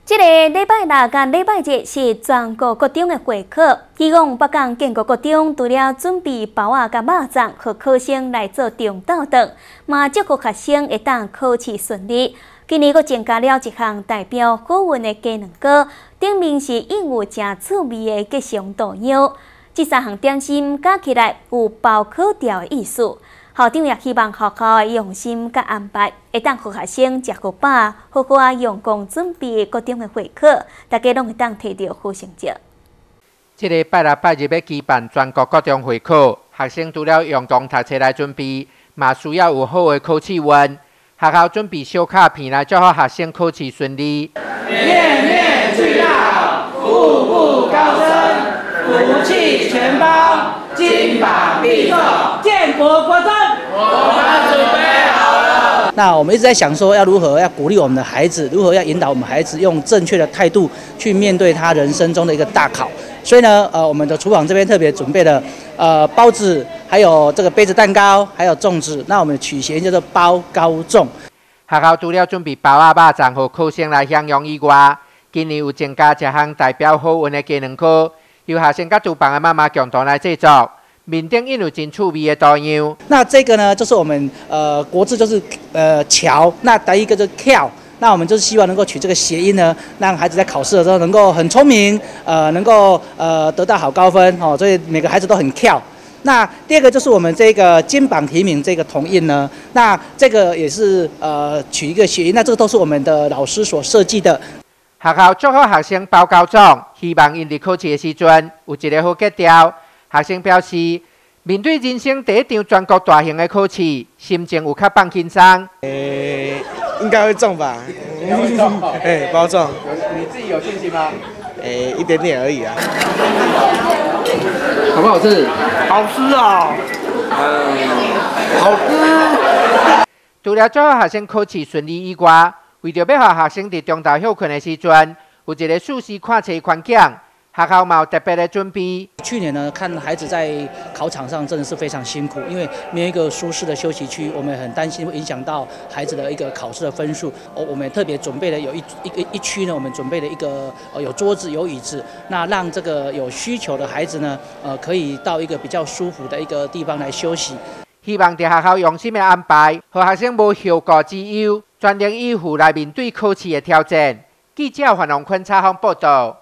这个礼拜六甲礼拜日是全国国中的会考，希望北港建国国中除了准备包仔甲肉粽，予考生来做中昼顿，嘛祝福学生会当考试顺利。今年佫增加了一项代表好运的鸡卵糕，顶面是印有真趣味的吉祥图样。这3项点心加起来有包考掉的意思。校长也希望学校的用心甲安排，会当予学生食够饱，好好用功准备各种的会考，大家拢会当摕到好成绩。 这个拜六拜日要举办全国各中会考，学生除了用功读册来准备，嘛需要有好的考试运。学校准备小卡片来祝福学生考试顺利。 面面俱到，步步高升，福气全包，金榜题中，建国国中，我们准备好了。 那我们一直在想说，要如何要鼓励我们的孩子，如何要引导我们孩子用正确的态度去面对他人生中的一个大考。所以呢，我们的厨房这边特别准备了包子，还有这个杯子蛋糕，还有粽子。那我们的取谐叫做包高粽。 学校除了准备包仔肉粽予考生来享用以外，今年有增加一项代表好运的鸡卵糕，由学生甲厨房的妈妈共同来制作。面顶印有真趣味的图样。 那这个呢，就是我们国字就是桥，那第一个就是跳。那我们就是希望能够取这个谐音呢，让孩子在考试的时候能够很聪明，能够得到好高分哦，所以每个孩子都很跳。那第二个就是我们这个金榜题名这个铜印呢，那这个也是取一个谐音，那这个都是我们的老师所设计的。 学校祝福学生包高粽，希望因伫考试的时阵有一个好格调。学生表示，面对人生第一场全国大型的考试，心情有较放轻松。 应该会中吧？ 会中， 包中。 你自己有信心吗？ 一点点而已啊。 好不好吃？ 好吃啊！好吃。 除了祝福学生考试顺利以外，为着要让学生伫中昼休困的时阵，有一个舒适看册环境。学校嘛有特别的准备。 去年呢，看孩子在考场上真的是非常辛苦，因为没有一个舒适的休息区，我们很担心会影响到孩子的一个考试的分数。我们特别准备了有一区呢，我们准备了一个有桌子有椅子，那让这个有需求的孩子呢，可以到一个比较舒服的一个地方来休息。 希望在学校用心的安排，让学生无后顾之忧，全力以赴来面对考试的挑战。记者范荣坤采访报道。